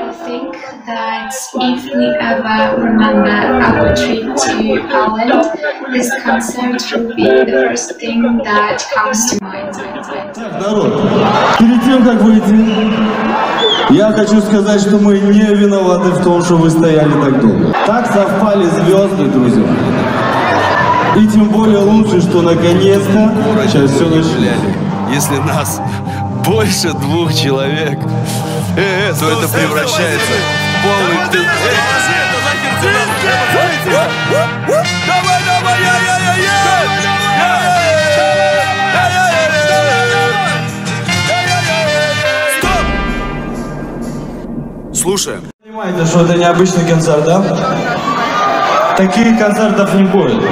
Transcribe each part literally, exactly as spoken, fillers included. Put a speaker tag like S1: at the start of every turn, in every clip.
S1: I think that if we ever remember our trip to Poland, this concert will be the first thing that comes to mind.
S2: Народ, перед тем, как выйти, я хочу сказать, что мы не виноваты в том, что вы стояли так долго. Так совпали звезды, друзья. И тем более лучше, что наконец-то сейчас все начали.
S3: Если нас больше двух человек, э, то это превращается в полный ты. Давай, давай, я, я, я, я. Слушаем.
S2: Понимаете, что это необычный концерт, да? Таких концертов не будет.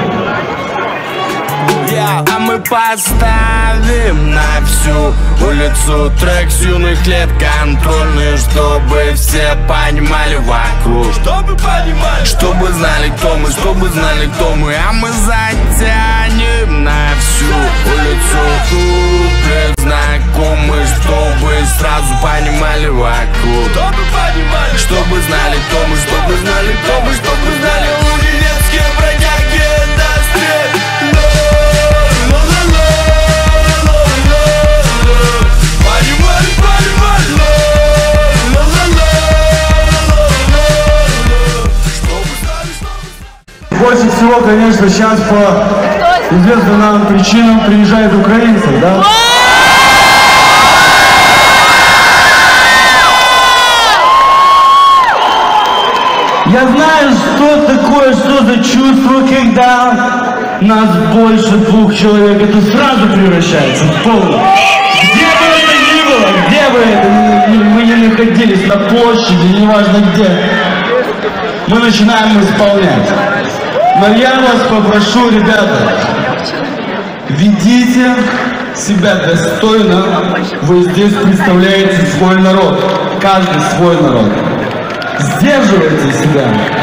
S3: А мы поставим на всю улицу трек с юных лет контрольный, чтобы все понимали вокруг. Чтобы понимали, чтобы знали, кто мы, чтобы знали, кто мы. А мы затянем на всю улицу куплет знакомый, чтобы сразу понимали вокруг. Чтобы понимали, чтобы знали, кто мы, чтобы знали, кто мы, чтобы знали. Универские бродяги, это стрель.
S2: Больше всего, конечно, сейчас по известным нам причинам приезжают украинцы, да? Я знаю, что такое, что за чувство, когда нас больше двух человек, это сразу превращается в полный. Где бы это ни было, где бы это мы не находились, на площади, неважно где, мы начинаем исполнять. Но я вас попрошу, ребята, ведите себя достойно, вы здесь представляете свой народ, каждый свой народ. Сдерживайте себя.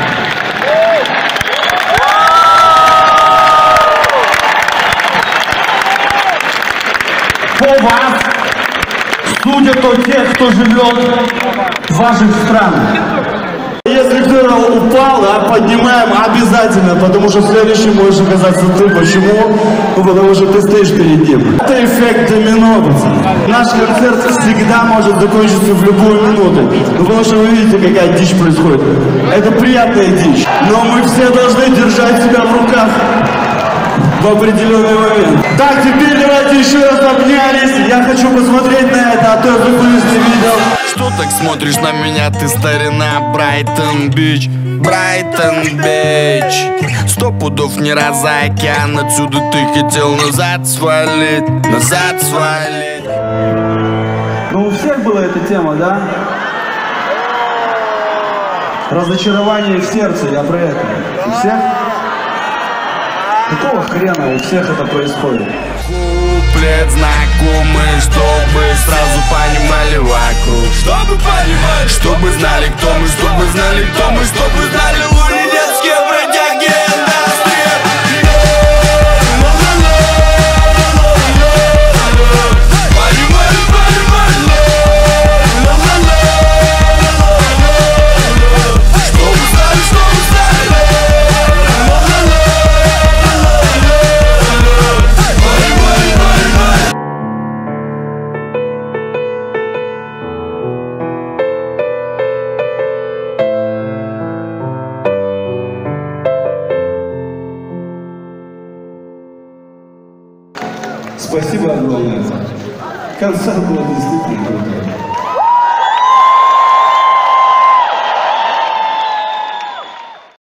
S2: По вас судят о тех, кто живет в ваших странах. Если кто-то упал, да, поднимаем обязательно, потому что следующий можешь оказаться ты. Почему? Ну, потому что ты стоишь перед ним. Это эффект домино. Наш концерт всегда может закончиться в любую минуту. Ну, потому что вы видите, какая дичь происходит. Это приятная дичь. Но мы все должны держать себя в руках в определенный момент. Так, теперь давайте еще раз обнялись. Я хочу посмотреть на это, а то я выходишь не видел.
S3: Что так смотришь на меня, ты старина? Брайтон-Бич, Брайтон-Бич. Сто пудов не раз за океан, отсюда ты хотел назад свалить, назад свалить.
S2: Ну, у всех была эта тема, да? Разочарование в сердце, я про это. У всех? Какого хрена у всех это происходит?
S3: Куплет знакомый, чтобы сразу понимали вокруг. Чтобы понимали, чтобы знали, кто мы, чтобы знали, кто мы, чтобы знали универские бродяги.
S2: Спасибо огромное. Концерт был действительно крутой.